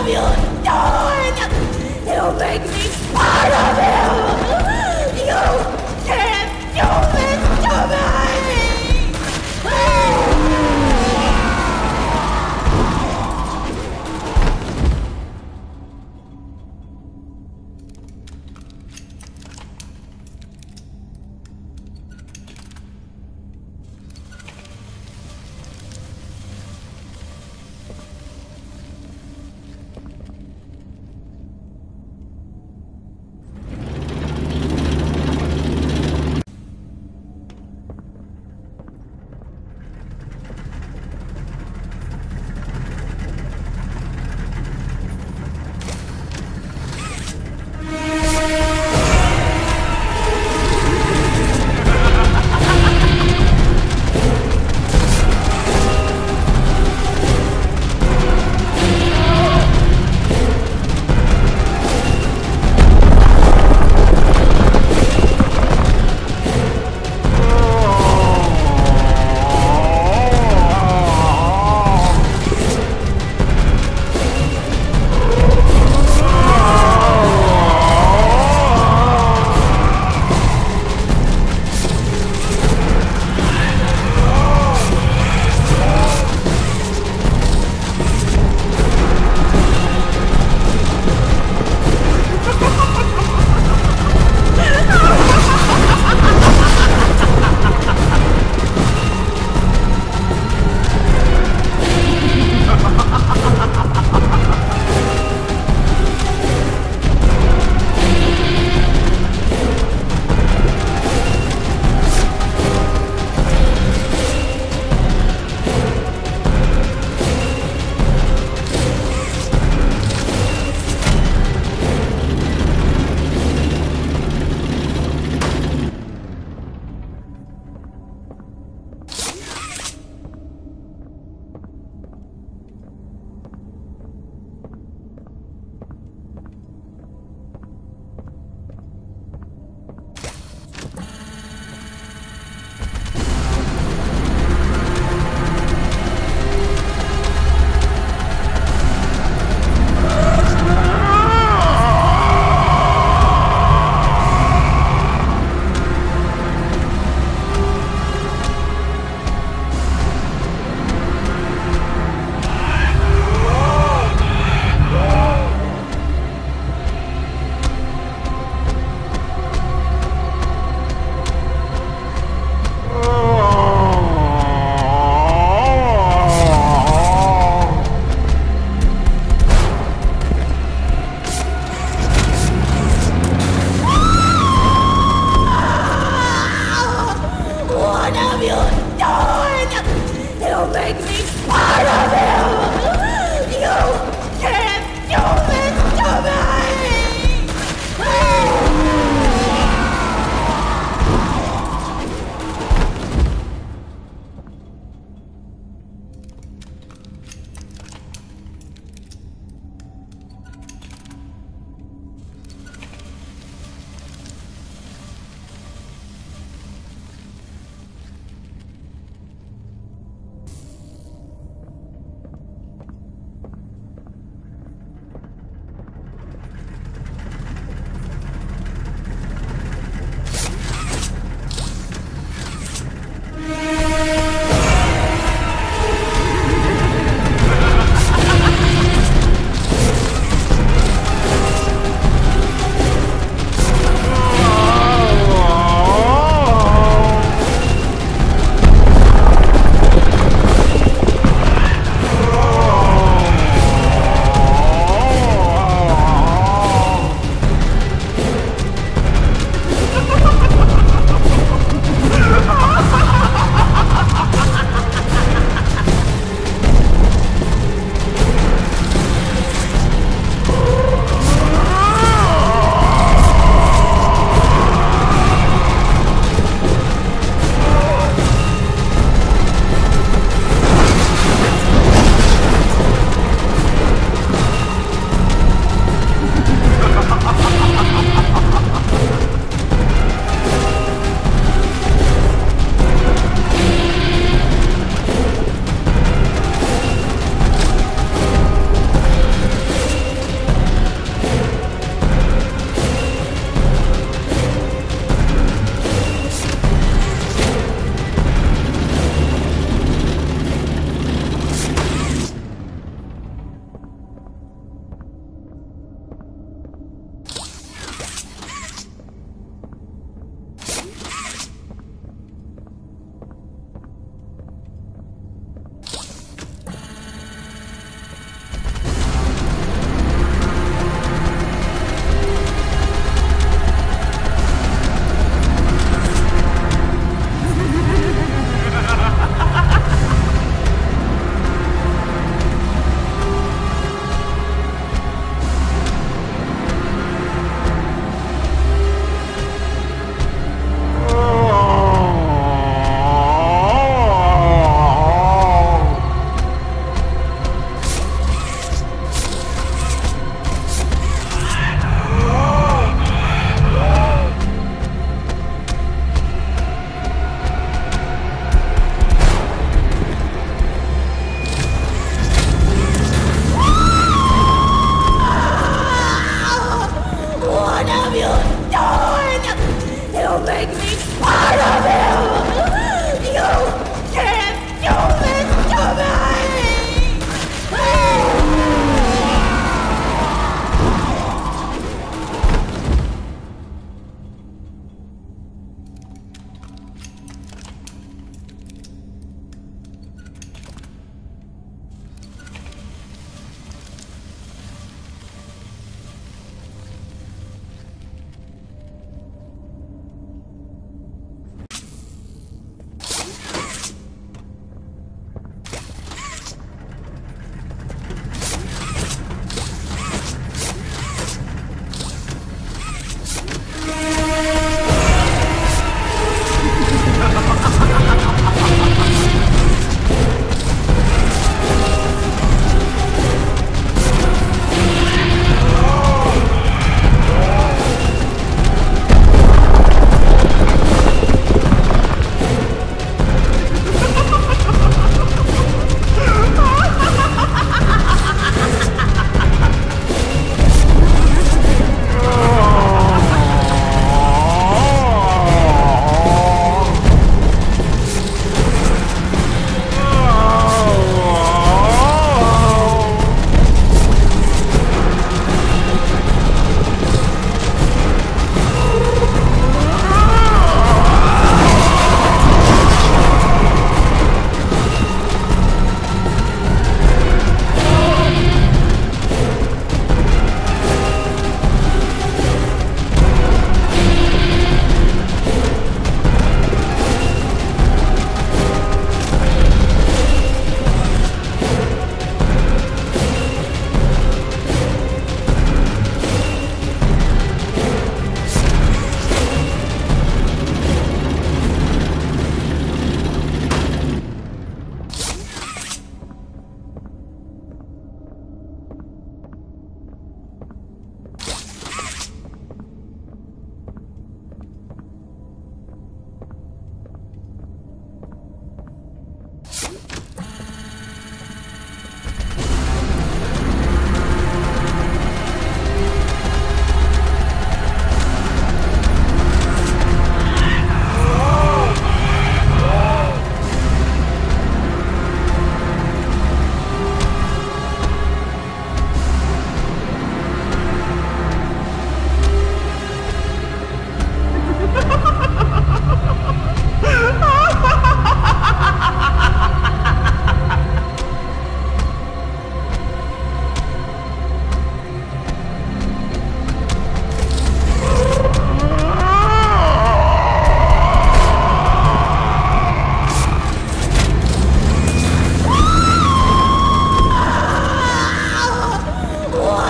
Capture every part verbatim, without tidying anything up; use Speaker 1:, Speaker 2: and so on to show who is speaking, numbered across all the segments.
Speaker 1: of you doing? You make me part of you! You can't do this to me!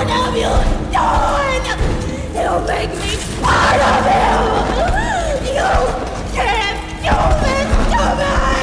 Speaker 1: one of you done? You make me part of you! You can't do this to me!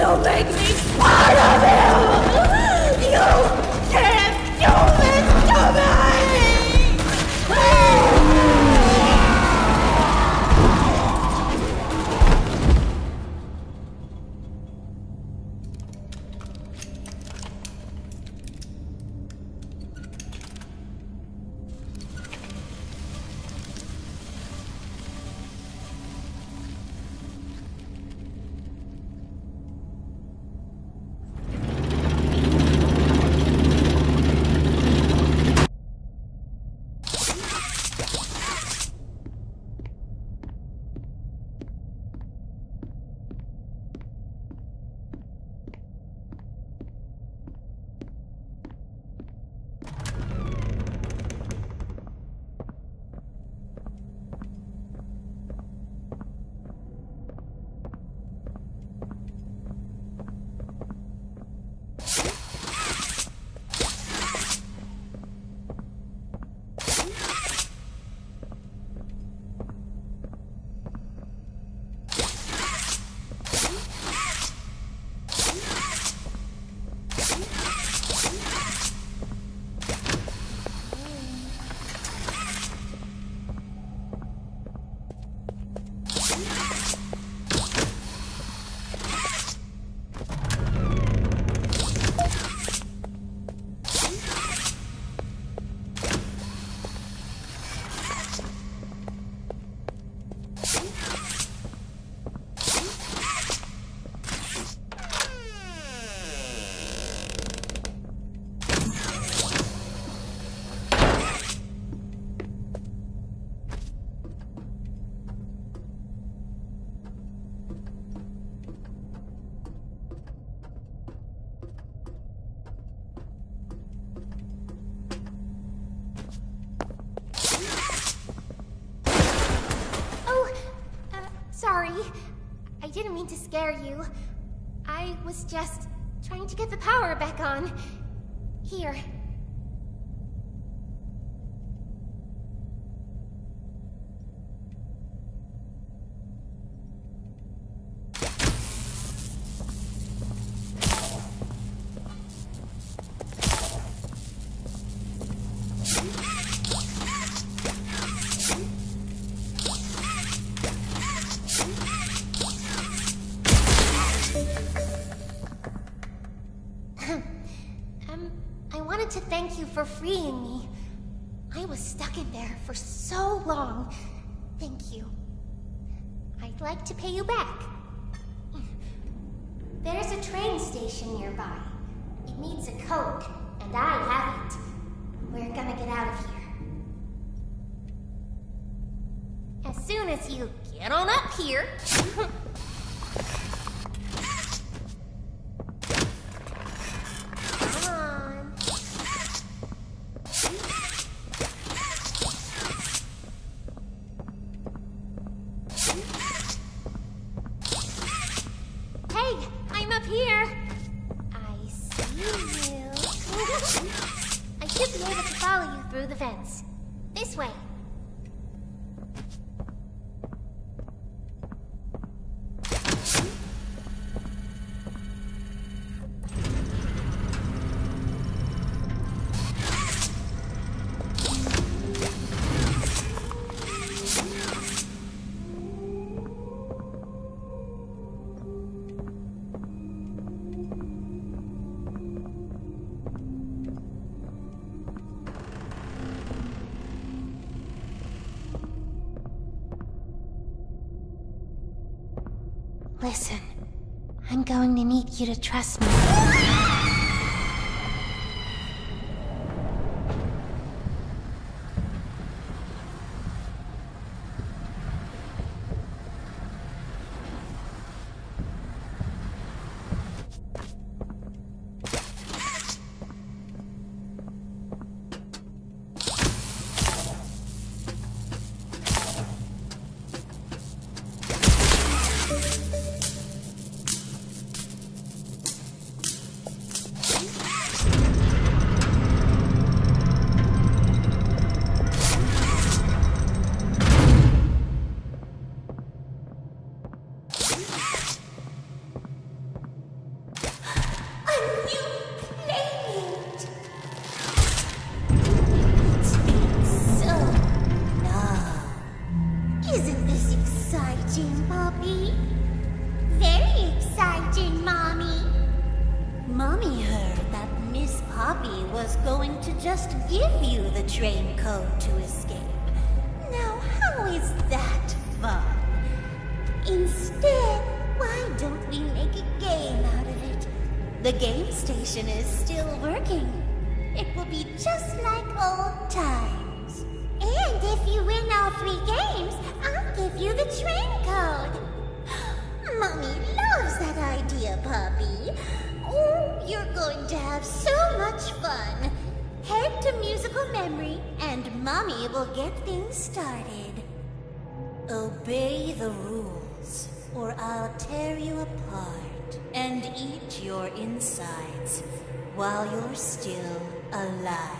Speaker 1: It'll make me part of you! You can't do this to me!
Speaker 2: Sorry. I didn't mean to scare you. I was just trying to get the power back on. Here. To thank you for freeing me. I was stuck in there for so long. Thank you. I'd like to pay you back. There's a train station nearby. It needs a code, and I have it. We're gonna get out of here. As soon as you get on up here. Through the fence. This way. Listen, I'm going to need you to trust me.
Speaker 1: A new playmate! It's been so long. Isn't this exciting, Poppy? Very exciting, Mommy. Mommy heard that Miss Poppy was going to just give you the train code to escape. Now, how is that fun? Instead, why don't we make a game out of it? The game station is still working. It will be just like old times. And if you win all three games, I'll give you the train code. Mommy loves that idea, Poppy. Oh, you're going to have so much fun. Head to musical memory, and Mommy will get things started. Obey the rules, or I'll tear you apart and eat your insides while you're still alive.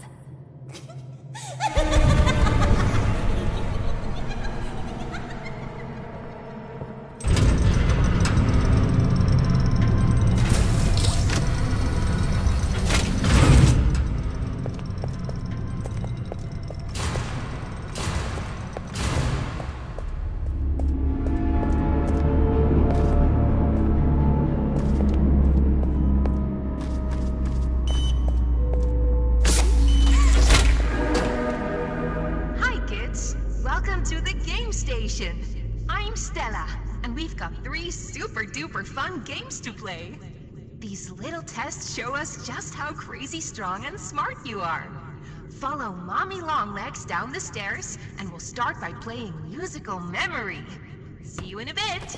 Speaker 3: I'm Stella, and we've got three super duper fun games to play. These little tests show us just how crazy strong and smart you are. Follow Mommy Longlegs down the stairs, and we'll start by playing musical memory. See you in a bit.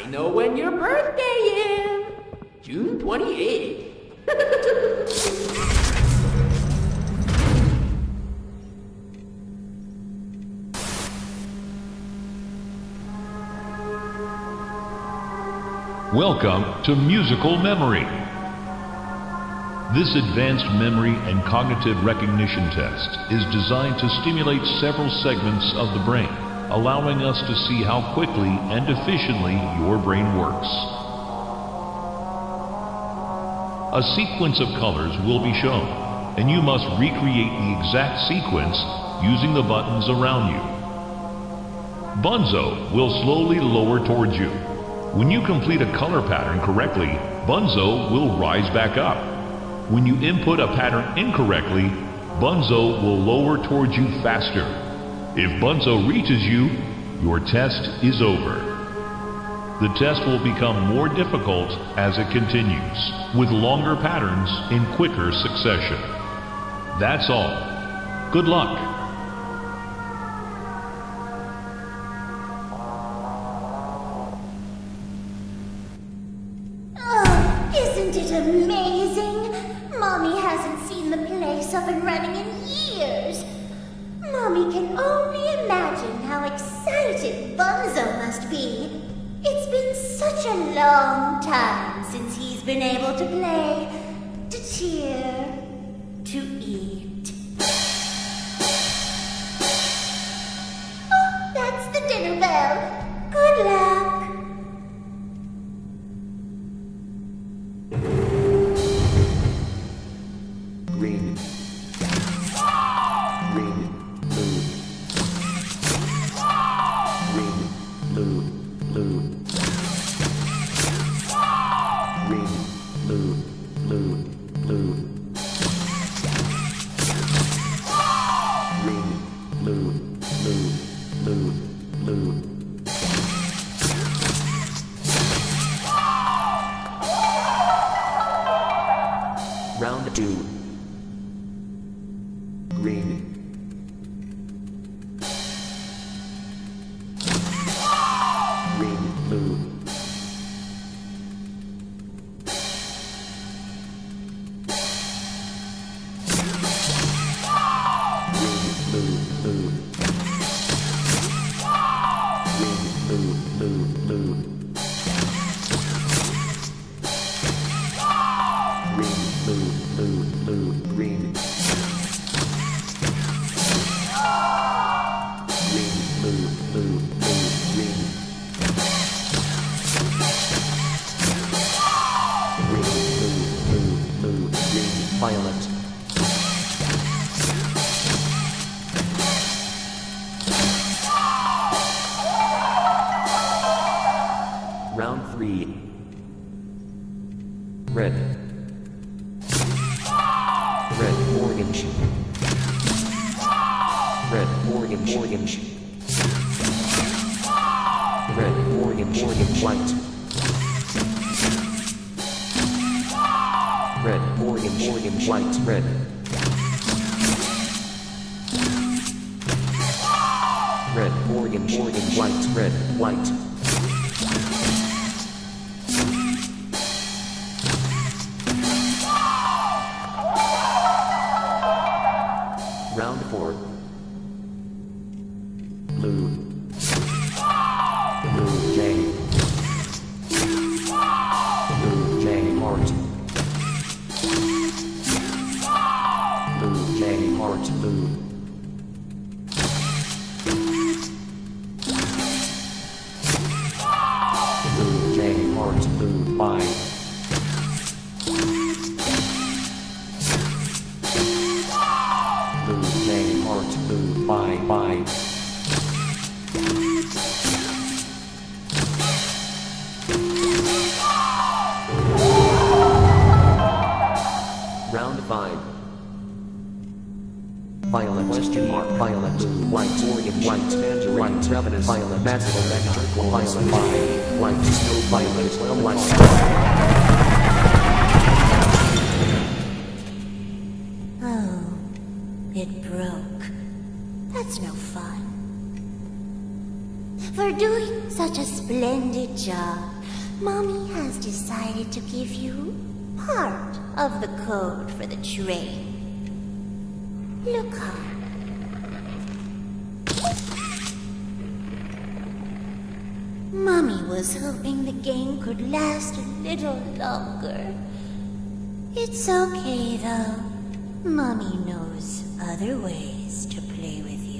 Speaker 4: I know when your birthday is. June twenty-eighth.
Speaker 5: Welcome to Musical Memory. This advanced memory and cognitive recognition test is designed to stimulate several segments of the brain, allowing us to see how quickly and efficiently your brain works. A sequence of colors will be shown, and you must recreate the exact sequence using the buttons around you. Bunzo will slowly lower towards you. When you complete a color pattern correctly, Bunzo will rise back up. When you input a pattern incorrectly, Bunzo will lower towards you faster. If Bunzo reaches you, your test is over. The test will become more difficult as it continues, with longer patterns in quicker succession. That's all. Good luck.
Speaker 1: Oh, isn't it amazing? Mommy hasn't seen the place up and running in years. Mommy can only imagine how excited Bunzo must be. It's been such a long time since he's been able to play, to cheer, to eat. Oh, that's the dinner bell. Good luck.
Speaker 6: Green. Green. Blue. Green. Blue. Blue. Green. Blue. Blue. Blue. Green. Blue. Blue. Blue. Blue. Round two. Green. Green, blue. Green, blue, blue. Green, blue, blue, blue. Green, blue, blue, blue, green. Green, blue, blue, blue, green. Green, blue, blue, blue, green, violet. Round three. Red. Red, orange. Red, orange, orange. Red, orange, orange, white. Red, orange, orange, white, red. Red, orange, orange, white, red, white. Round four. Blue. Blue J. Blue J heart. Blue J heart blue. Blue J heart blue five. Blue J heart blue five five. Round five. Violet, question mark, violet, blue, white, orange, white, tangerine, white, ravenous, violet, magical, magical, violet, five, white, snow, violet, well, white.
Speaker 1: Oh, it broke. That's no fun. For doing such a splendid job, Mommy has decided to give you part of the code for the train. Look up. Mommy was hoping the game could last a little longer. It's okay, though. Mommy knows other ways to play with you.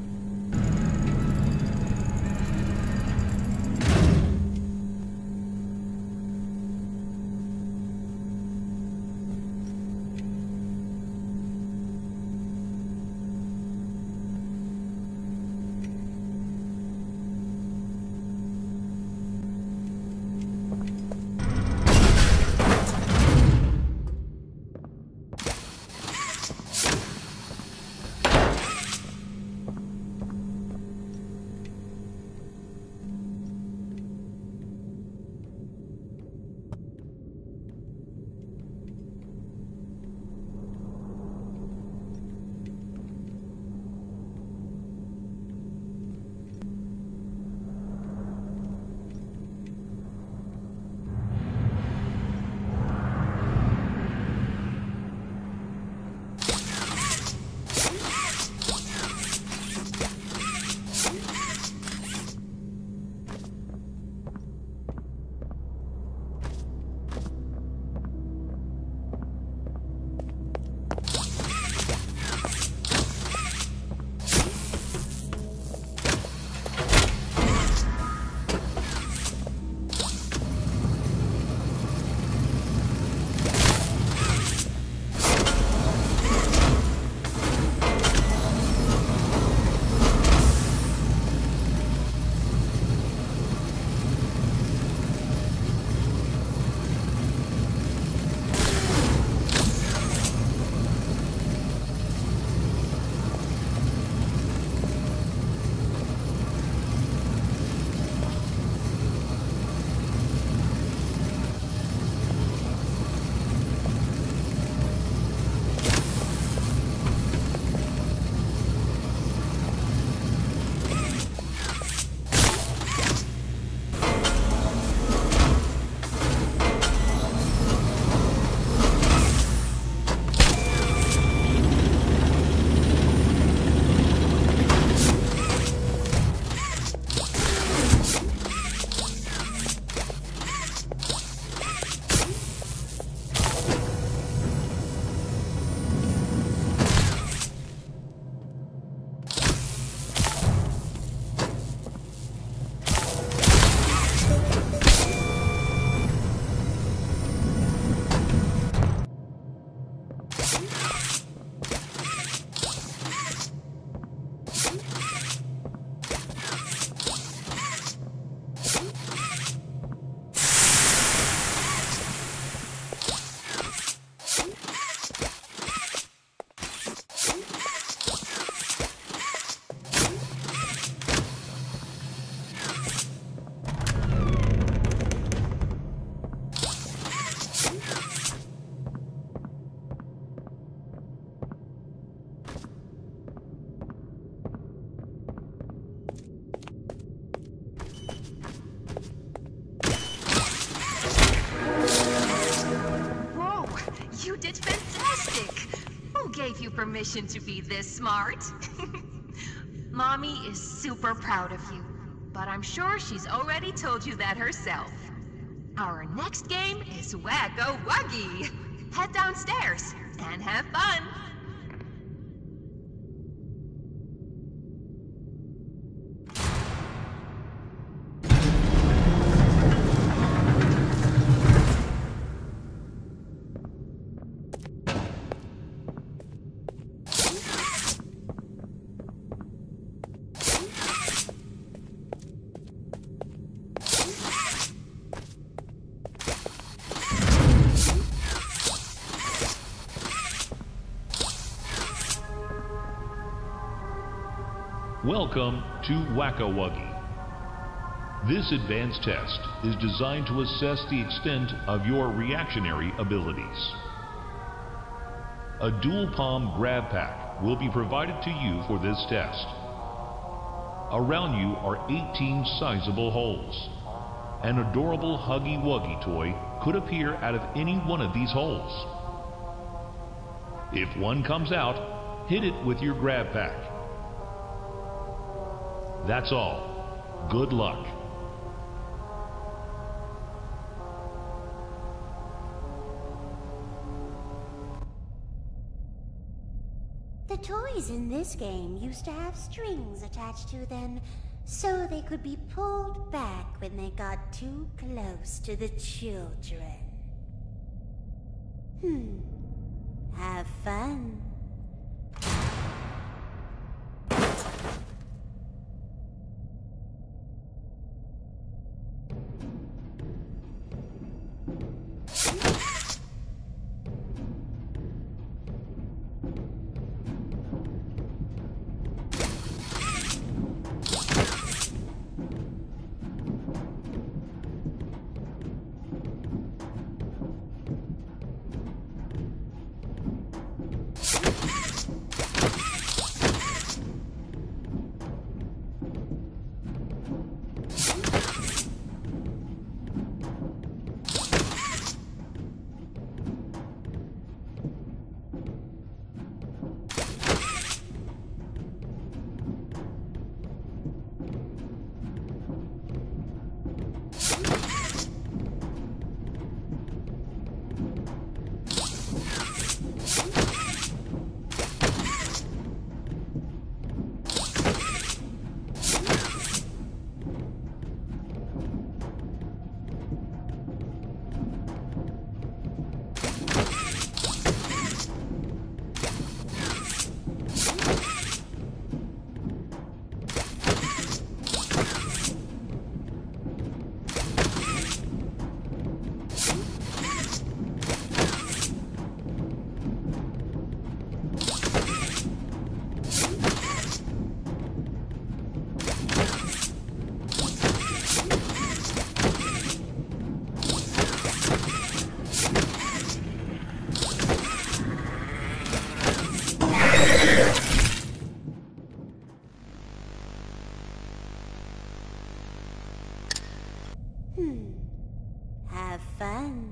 Speaker 3: Permission to be this smart. Mommy is super proud of you, but I'm sure she's already told you that herself. Our next game is Whack-A-Wuggy. Head downstairs and have fun.
Speaker 5: Welcome to Whack-A-Wuggy. This advanced test is designed to assess the extent of your reactionary abilities. A dual palm grab pack will be provided to you for this test. Around you are eighteen sizable holes. An adorable Huggy Wuggy toy could appear out of any one of these holes. If one comes out, hit it with your grab pack. That's all. Good luck.
Speaker 1: The toys in this game used to have strings attached to them, so they could be pulled back when they got too close to the children. Hmm. Have fun. Hmm. Have fun.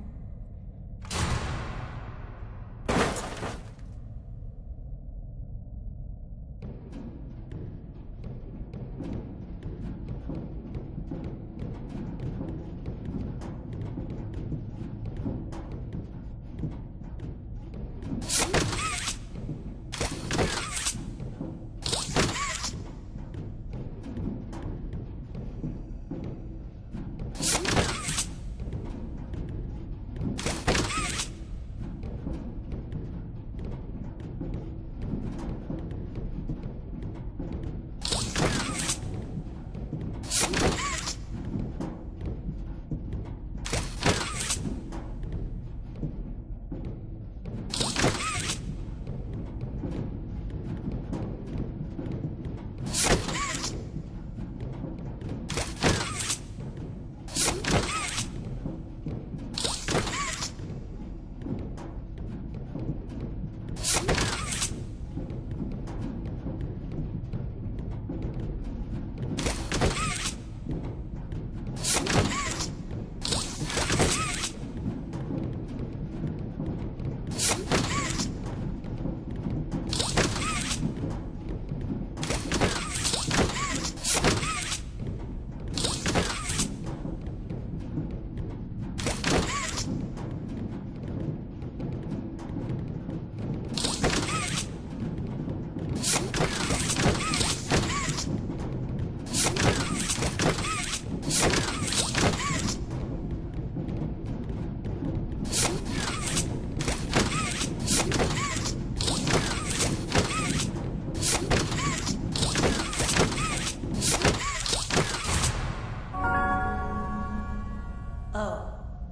Speaker 1: Oh,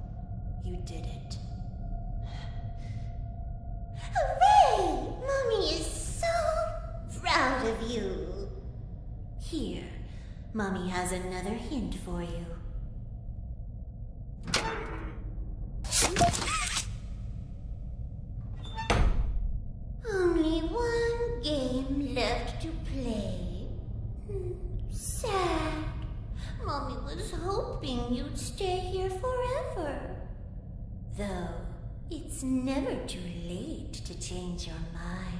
Speaker 1: you did it. Hooray! Mommy is so proud of you. Here, Mommy has another hint for you. Only one game left to play. Though, it's never too late to change your mind.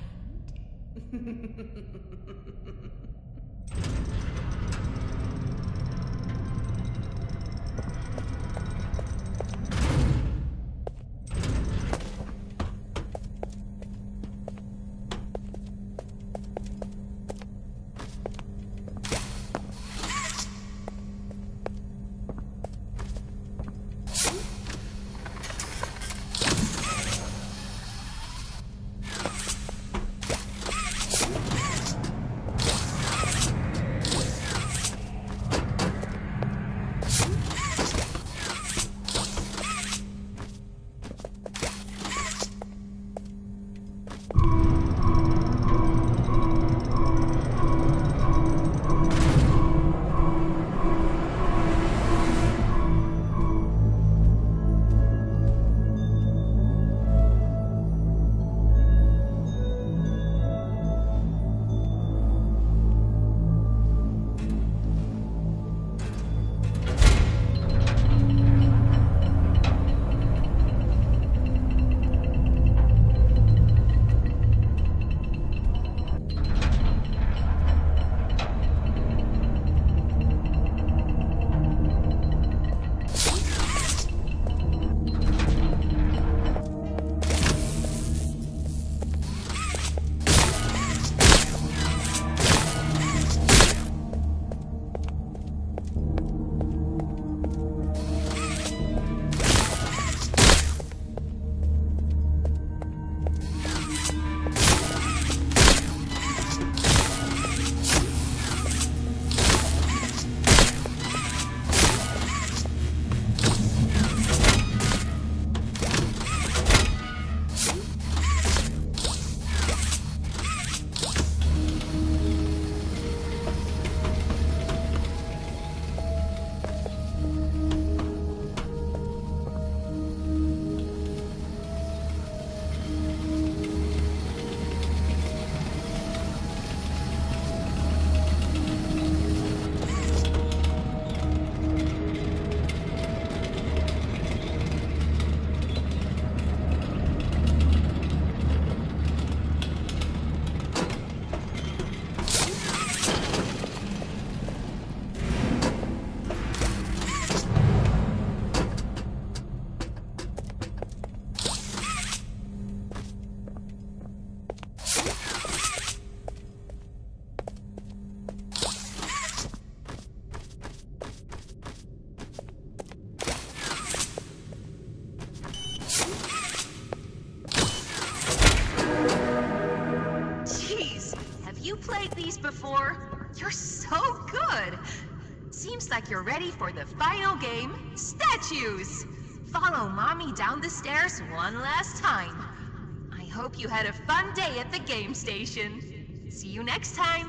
Speaker 3: before. You're so good. Seems like you're ready for the final game, Statues. Follow Mommy down the stairs one last time. I hope you had a fun day at the game station. See you next time.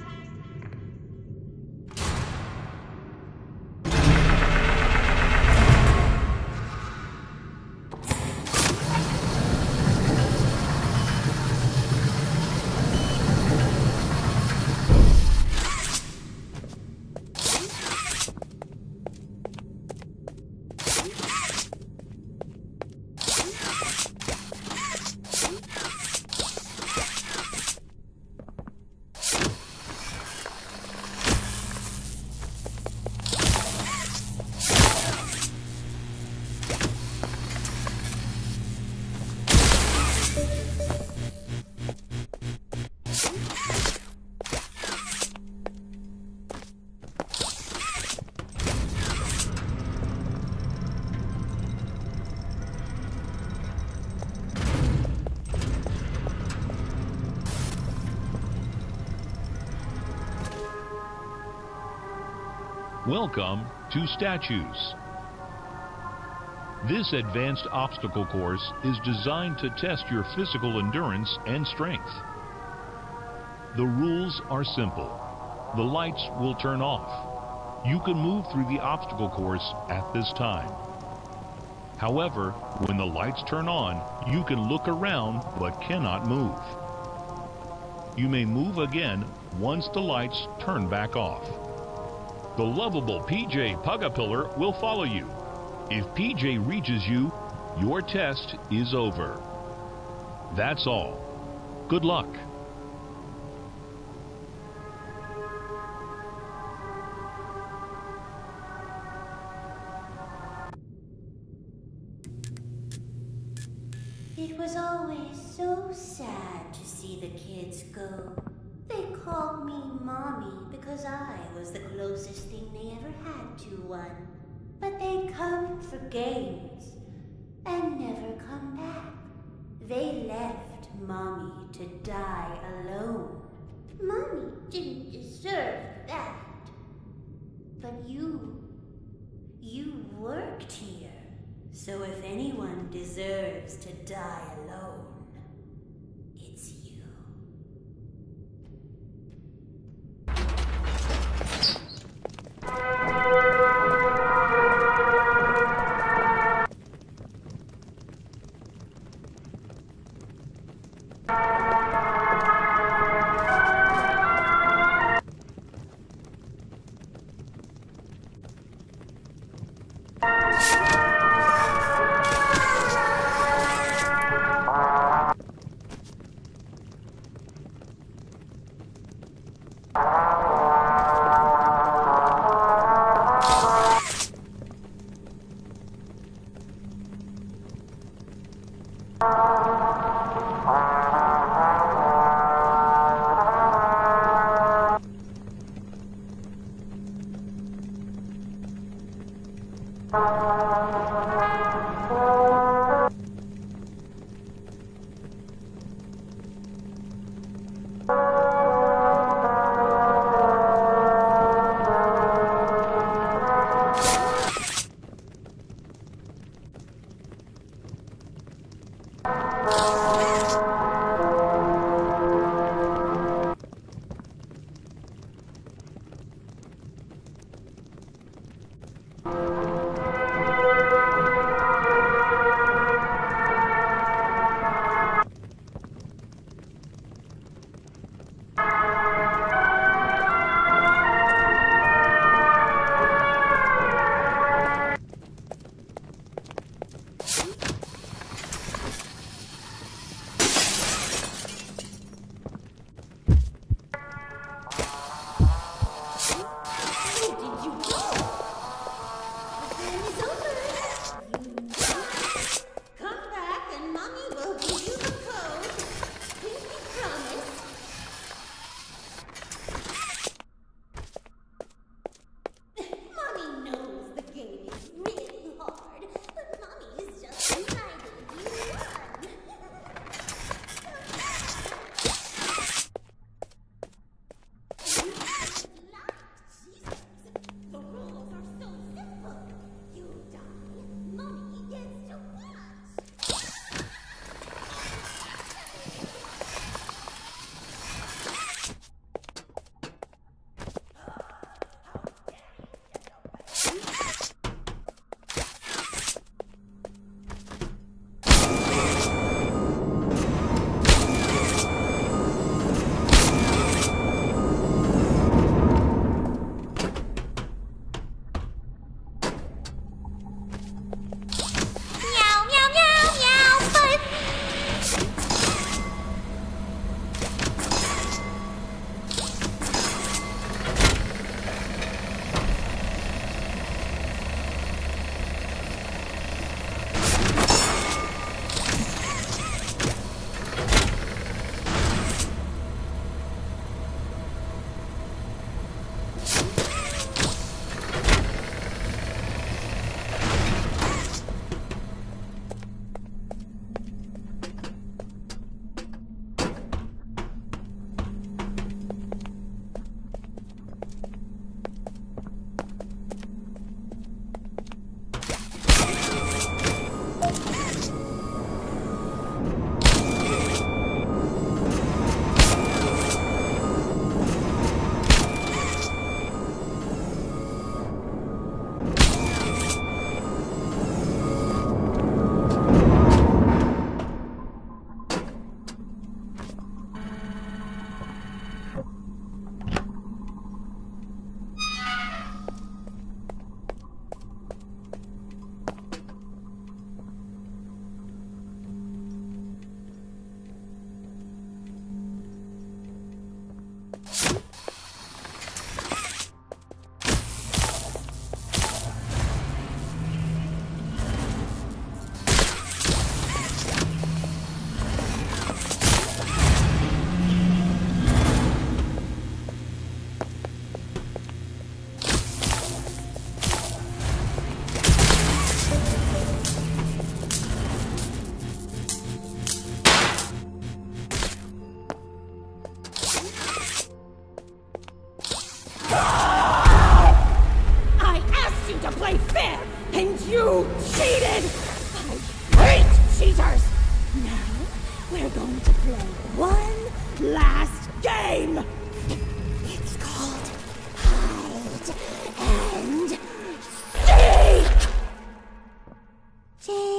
Speaker 5: Welcome to Statues. This advanced obstacle course is designed to test your physical endurance and strength. The rules are simple. The lights will turn off. You can move through the obstacle course at this time. However, when the lights turn on, you can look around but cannot move. You may move again once the lights turn back off. The lovable P J Pugapillar will follow you. If P J reaches you, Your test is over. That's all. Good luck.
Speaker 1: It was always so sad to see the kids go. They called me Mommy because I was the closest thing they ever had to one. But they come for games and never come back. They left Mommy to die alone. Mommy didn't deserve that. But you, you worked here. So if anyone deserves to die alone, it's you.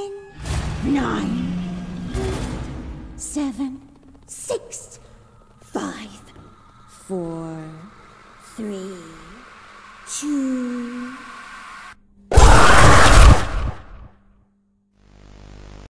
Speaker 1: ten, nine, seven, six, five, four, three, two,